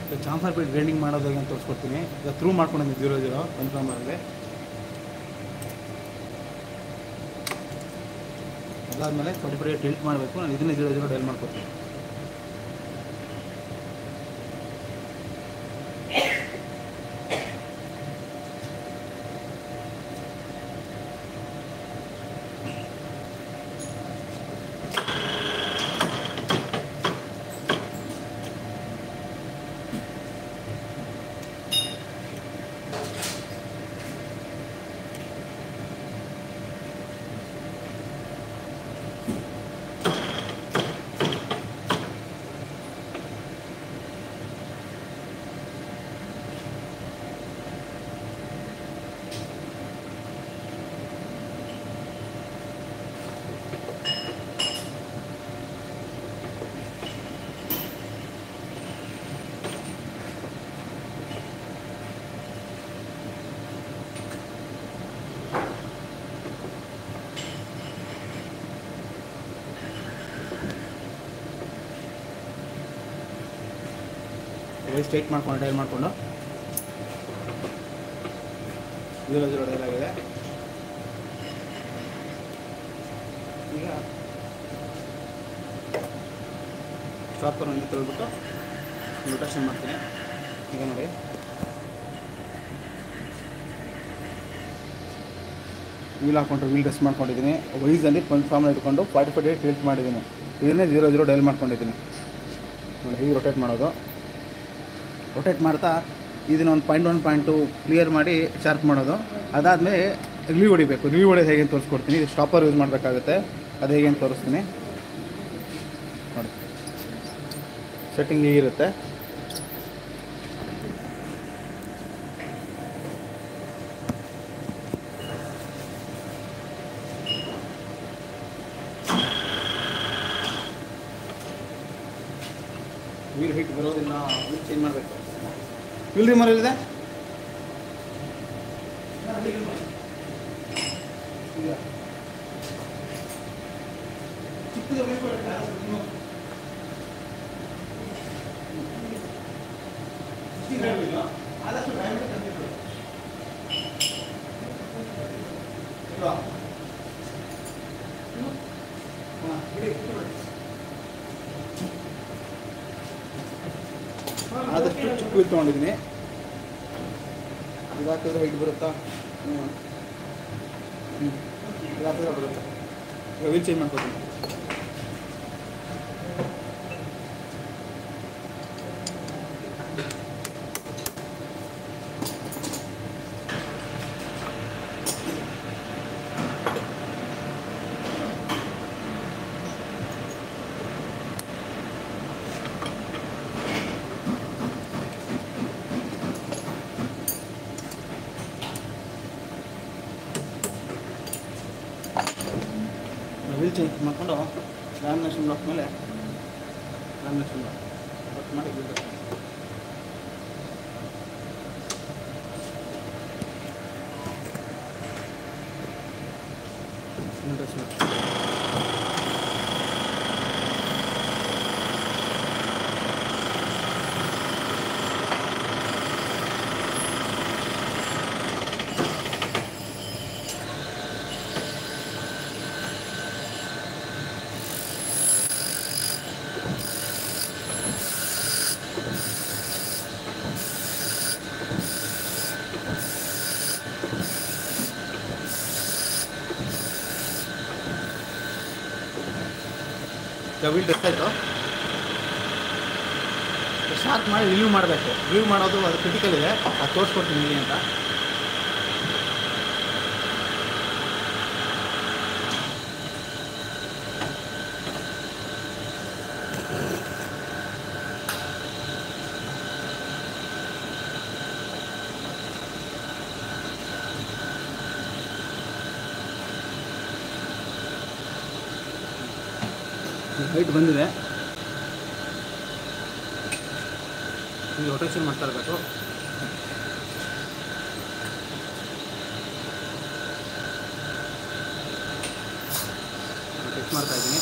Chamfer ಬಿಟ್ಟು grinding ಮಾಡೋದು ಹೇಗೆ ಅಂತ ತೋರಿಸ್ಕೊಡ್ತೀನಿ. ಈಗ ಥ್ರೂ ಮಾಡ್ಕೊಂಡಿದ್ದೀನಿ 0-0 ಕನ್ಫರ್ಮಲ್ಲಿ. ಅದಾದಮೇಲೆ 45 ಟಿಲ್ಟ್ ಮಾಡಬೇಕು. ನಾನು ಇದನ್ನೇ 0-0 ಡೈಲ್ ಮಾಡ್ಕೊತೀನಿ. ಸ್ಟ್ರೈಟ್ ಮಾಡ್ಕೊಂಡು ಡೈಲ್ ಮಾಡಿಕೊಂಡು 0-0 ಡೈಲ್ ಆಗಿದೆ. ಈಗ ಚಾಪರ್ ಒಂದು ತೊಳ್ಬಿಟ್ಟು ರೊಟೇಷನ್ ಮಾಡ್ತೀನಿ. ಈಗ ನೋಡಿ ವೀಲ್ ಹಾಕ್ಕೊಂಡು ವೀಲ್ ರೆಸ್ಟ್ ಮಾಡ್ಕೊಂಡಿದ್ದೀನಿ. ವೈಸಲ್ಲಿ ಕನ್ಫರ್ಮ್ ಇಟ್ಕೊಂಡು 45 ಟಿಲ್ಟ್ ಮಾಡಿದ್ದೀನಿ. ಇದನ್ನೇ 0-0 ಡೈಲ್ ಮಾಡ್ಕೊಂಡಿದ್ದೀನಿ ನೋಡಿ. ಹೀಗೆ ರೊಟೇಟ್ ಮಾಡೋದು. ರೊಟೇಟ್ ಮಾಡ್ತಾ ಇದನ್ನು 1.1.2 ಕ್ಲಿಯರ್ ಮಾಡಿ ಶಾರ್ಪ್ ಮಾಡೋದು. ಅದಾದಮೇಲೆ ರಿವ್ಯೂ ಹೊಡಿಬೇಕು. ರಿವ್ಯೂ ಹೊಡೆಯೋದು ಹೇಗೆ ಅಂತ ತೋರಿಸ್ಕೊಡ್ತೀನಿ. ಇದು ಸ್ಟಾಪರ್ ಯೂಸ್ ಮಾಡಬೇಕಾಗುತ್ತೆ. ಅದು ಹೇಗೆ ಅಂತ ತೋರಿಸ್ತೀನಿ ನೋಡಿ. ಸೆಟ್ಟಿಂಗ್ ಹೀಗಿರುತ್ತೆ. ವೀಲ್ ಹಿಟ್ ಬರೋದಿಲ್ಲ. ವೀಲ್ ಚೇಂಜ್ ಮಾಡಬೇಕು. ವೀಲ್ ರಿಮರ್ ಇದೆ. ಆದಷ್ಟು ಚಿಕ್ಕ ವೀಲ್ ತೊಗೊಂಡಿದ್ದೀನಿ. ಇದು ಹಾಕಿದ್ರೆ ಹೈಟ್ ಬರುತ್ತಾ? ಇದು ಹಾಕಿದ್ರೆ ಬರುತ್ತೆ. ಈಗ ವೀಲ್ ಚೇಂಜ್ ಮಾಡ್ಕೊತೀನಿ. ವೀಲ್ ಚೇಂಜ್ ಮಾಡಿಕೊಂಡು ಲ್ಯಾಮಿನೇಷನ್ ಬ್ಲಾಕ್ ಮೇಲೆ ಲ್ಯಾಮಿನೇಷನ್ ಬ್ಲಾಕ್ ಕಟ್ ಮಾಡಿ ಬಿಡಬೇಕು. ವೀಲ್ ಡೆಸ್ಟ್ ಆಯಿತು. ಶಾರ್ಪ್ ಮಾಡಿ ರಿವ್ಯೂ ಮಾಡಬೇಕು. ರಿವ್ಯೂ ಮಾಡೋದು ಅದು ಕ್ರಿಟಿಕಲ್ ಇದೆ. ಅದು ತೋರಿಸ್ಕೊಡ್ತೀನಿ ಹೇಗೆ ಅಂತ. ಹೈಟ್ ಬಂದಿದೆ. ಈಗ ರೊಟೇಷನ್ ಮಾಡ್ತಾ ಇರಬೇಕು. ಟೆಸ್ಟ್ ಮಾಡ್ತಾ ಇದ್ದೀನಿ.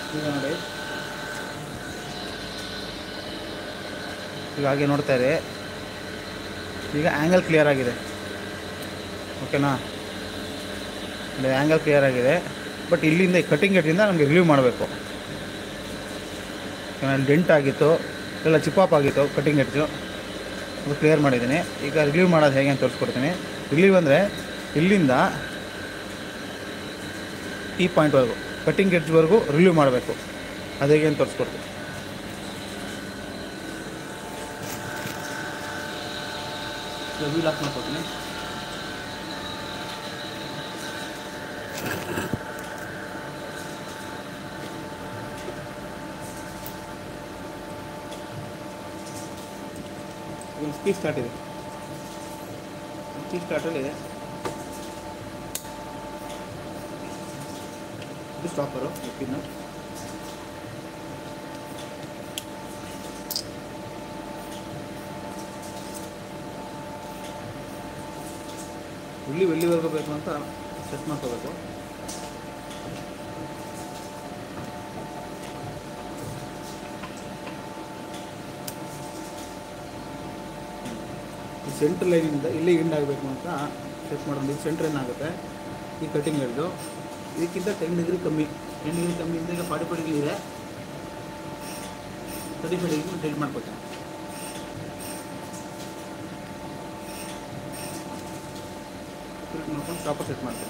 ಈಗ ನೋಡಿ, ಈಗ ಹಾಗೆ ನೋಡ್ತಾ ಇರಿ, ಈಗ ಆ್ಯಂಗಲ್ ಕ್ಲಿಯರ್ ಆಗಿದೆ. ಓಕೆನಾ, ಇಲ್ಲಿ ಆ್ಯಂಗಲ್ ಕ್ಲಿಯರ್ ಆಗಿದೆ. ಬಟ್ ಇಲ್ಲಿಂದ ಕಟಿಂಗ್ ಎಡ್ಜಿಂದ ನಮಗೆ ರಿಲೀವ್ ಮಾಡಬೇಕು. ಡೆಂಟ್ ಆಗಿತ್ತು, ಎಲ್ಲ ಚಿಪಾಪ್ ಆಗಿತ್ತು ಕಟಿಂಗ್ ಎಡ್ಜು, ಅದು ಕ್ಲಿಯರ್ ಮಾಡಿದ್ದೀನಿ. ಈಗ ರಿಲೀವ್ ಮಾಡೋದು ಹೇಗೆ ಅಂತ ತೋರಿಸ್ಕೊಡ್ತೀನಿ. ರಿಲೀವ್ ಅಂದರೆ ಇಲ್ಲಿಂದ ಈ ಪಾಯಿಂಟ್ವರೆಗೂ, ಕಟಿಂಗ್ ಎಡ್ಜ್ವರೆಗೂ ರಿಲೀವ್ ಮಾಡಬೇಕು. ಅದು ಹೇಗೆ ಅಂತ ತೋರಿಸ್ಕೊಡ್ತೀನಿ. ವೀಲ್ ಆಫ್ ಮಾಡ್ಕೊಡ್ತೀನಿ. ಸ್ಕೀ ಸ್ಟಾರ್ಟ್ ಇದೆ. ಸ್ಕೀ ಸ್ಟಾರ್ಟಲ್ಲಿ ಇದು ಸ್ಟಾಪರು ಪಿನ್ನು. ಎಲ್ಲಿವರೆಗೂ ಬೇಕು ಅಂತ ಸೆಟ್ ಮಾಡ್ಕೋಬೇಕು. ಈ ಸೆಂಟ್ರ್ ಲೈನಿಂದ ಇಲ್ಲಿ ಎಂಡ್ ಆಗಬೇಕು ಅಂತ ಸೆಟ್ ಮಾಡೋದು. ಇದು ಸೆಂಟ್ರ್ ಏನಾಗುತ್ತೆ, ಈ ಕಟಿಂಗ್ ಹಿಡಿದು ಇದಕ್ಕಿಂತ 10 ಡಿಗ್ರಿ ಕಮ್ಮಿ, 10 ಡಿಗ್ರಿ ಕಮ್ಮಿಯಿಂದ ಈಗ 45 ಡಿಗ್ರಿ ಇದೆ, 35 ಡಿಗ್ರಿ ಟೈಟ್ ಮಾಡ್ಕೊತೀನಿ. ಮಾಡ್ಕೊಂಡು ಸ್ಟಾಪರ್ ಸೆಟ್ ಮಾಡ್ತೀನಿ.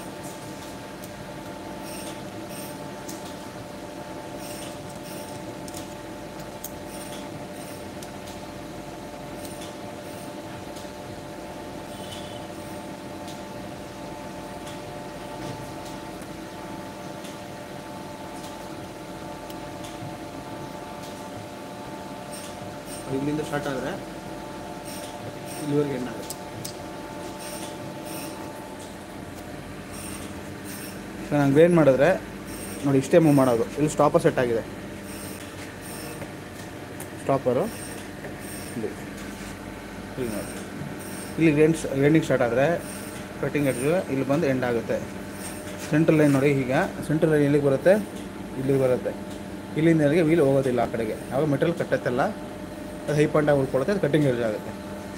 ಇಲ್ಲಿಂದ ಸ್ಟಾರ್ಟ್ ಆದರೆ ಇಲ್ಲಿವರೆಗೆ ಏನಾಗುತ್ತೆ. ಸೊ ನಾನು ಗ್ರೇನ್ ಮಾಡಿದ್ರೆ ನೋಡಿ ಇಷ್ಟೇ ಮೂವ್ ಮಾಡೋದು. ಇಲ್ಲಿ ಸ್ಟಾಪರ್ ಸೆಟ್ ಆಗಿದೆ, ಸ್ಟಾಪರು ಇಲ್ಲಿ ಇಲ್ಲಿ ನೋಡಿ, ಇಲ್ಲಿ ಗ್ರೇಂಡಿಂಗ್ ಸ್ಟಾರ್ಟ್ ಆದರೆ ಕಟಿಂಗ್ ಎಡ್ಜು ಇಲ್ಲಿ ಬಂದು ಎಂಡ್ ಆಗುತ್ತೆ. ಸೆಂಟ್ರಲ್ ಲೈನ್ ನೋಡಿ, ಈಗ ಸೆಂಟ್ರಲ್ ಲೈನ್ ಇಲ್ಲಿಗೆ ಬರುತ್ತೆ, ಇಲ್ಲಿಗೆ ಬರುತ್ತೆ. ಇಲ್ಲಿಂದ ವೀಲ್ ಹೋಗೋದಿಲ್ಲ ಆ ಕಡೆಗೆ. ಯಾವಾಗ ಮೆಟೀರಿಯಲ್ ಕಟ್ಟತ್ತಲ್ಲ ಅದು ಹೈ ಪಾಯಿಂಟಾಗಿ ಉಳ್ಕೊಳುತ್ತೆ, ಅದು ಕಟಿಂಗ್ ಎಡ್ಜ್ ಆಗುತ್ತೆ.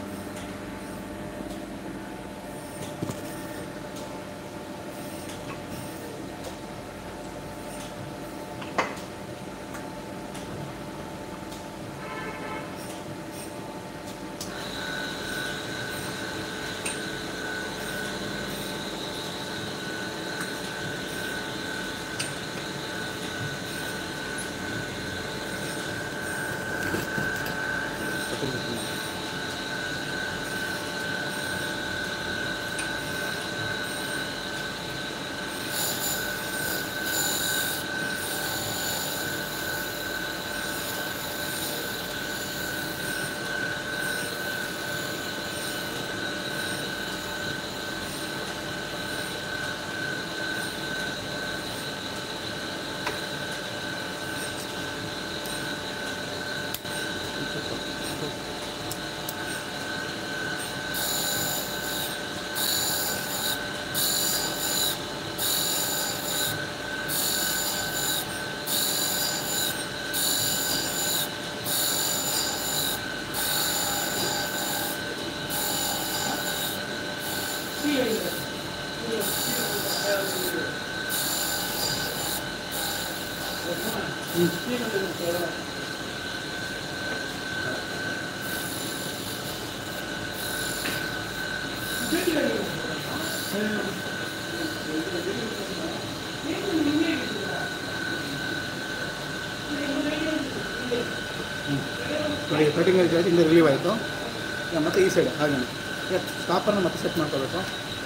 ಕಟಿಂಗ್ ಎಡ್ಜ್ ಆಯಿತು, ಇಂದ ರಿಲೀವ್ ಆಯಿತು. ಈಗ ಮತ್ತೆ ಈ ಸೈಡ್ ಹಾಗೆ ಈಗ ಸ್ಟಾಪರ್ನ ಮತ್ತೆ ಸೆಟ್ ಮಾಡ್ಕೋಬೇಕು.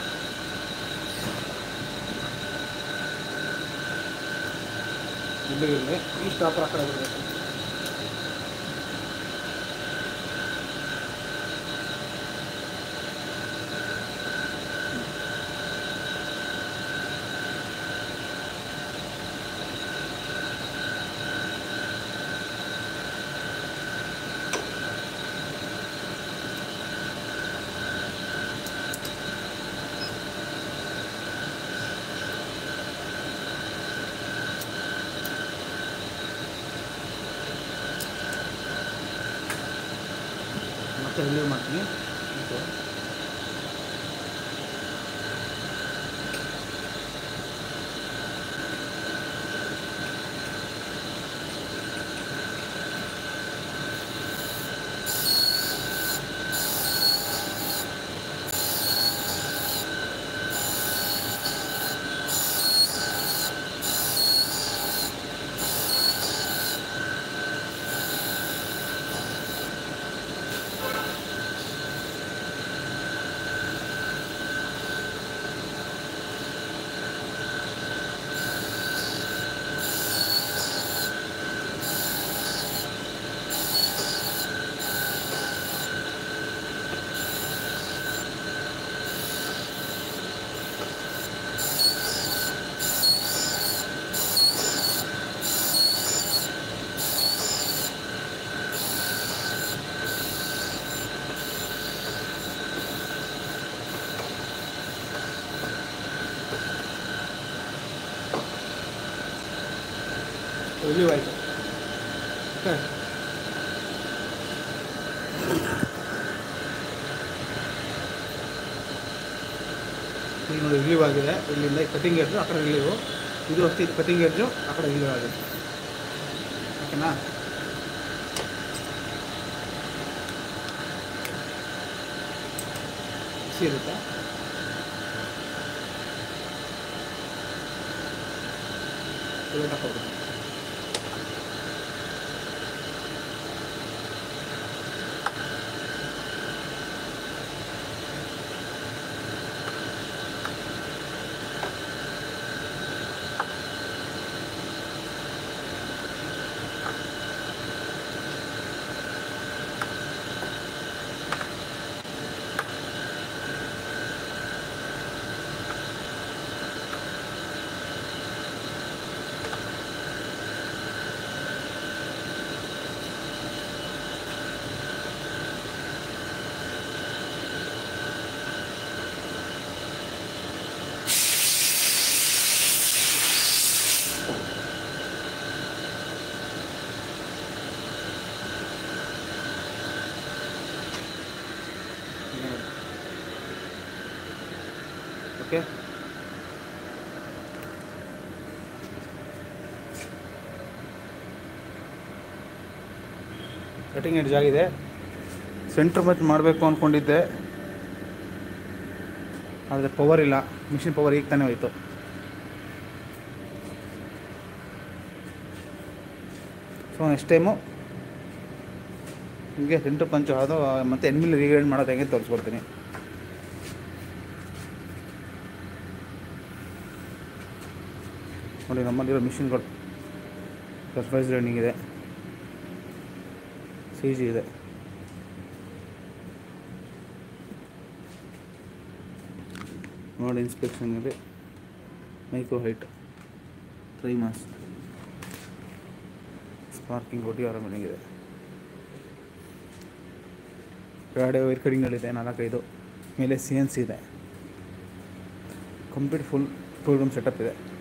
ಇಲ್ಲಿಗೆ ಈ ಸ್ಟಾಪರ್ ಆ ಕಡೆ ಬರಬೇಕು. ಮತ್ತೆ ರಿಲೀವ್ ಮಾಡ್ತೀನಿ. ಓಕೆ, ರಿಲೀವ್ ಆಯಿತು. ಓಕೆ, ಈಗ ನೋಡಿ ರಿಲೀವ್ ಆಗಿದೆ. ಇಲ್ಲಿಂದ ಕಟಿಂಗ್ ಎಡ್ಜು ಆ ಕಡೆ ರಿಲೀವು, ಇದು ಅಷ್ಟೇ, ಇದು ಕಟಿಂಗ್ ಎಡ್ಜು ಆ ಕಡೆ ರಿಲೀವ್ ಆಗಿದೆ. ಓಕೆನಾ? ಬಿಸಿ ಇರುತ್ತೆ. ಹಾಕೋದು ಓಕೆ. ಕಟಿಂಗ್ ಎಡ್ಜ್ ಆಗಿದೆ. ಸೆಂಟ್ರ್ ಮೆಚ್ ಮಾಡಬೇಕು ಅಂದ್ಕೊಂಡಿದ್ದೆ, ಆದರೆ ಪವರ್ ಇಲ್ಲ, ಮಿಷಿನ್ ಪವರ್ ಈಗ ತಾನೇ ಹೋಯಿತು. ಸೊ ನೆಕ್ಸ್ಟ್ ಟೈಮು ಹೀಗೆ ಸೆಂಟ್ರ್ ಪಂಚು ಅದು ಮತ್ತು ಎನ್ಮಿಲ್ ರೀಗ್ರೈಂಡ್ ಮಾಡೋದು ಹೆಂಗೆ ತೋರಿಸ್ಕೊಡ್ತೀನಿ. ನೋಡಿ ನಮ್ಮಲ್ಲಿರೋ ಮಿಷಿನ್ಗಳು ಸರ್ಫೇಸ್ ಗ್ರೈಂಡಿಂಗ್ ಇದೆ, ಸಿ ಜಿ ಇದೆ. ನೋಡಿ ಇನ್ಸ್ಪೆಕ್ಷನ್ನಲ್ಲಿ ಮೈಕ್ರೋ ಹೈಟ್, ಟ್ರೈಮಾಸ್, ಸ್ಪಾರ್ಕಿಂಗ್ ಒಟಿ ಆರಮನೆಗೆ ಇದೆ. ಕೆಳಗಡೆ ವೈರ್ ಕಟಿಂಗ್ಗಳಿದೆ 4-5, ಮೇಲೆ CNC ಇದೆ. Complete full tool room setup ಇದೆ.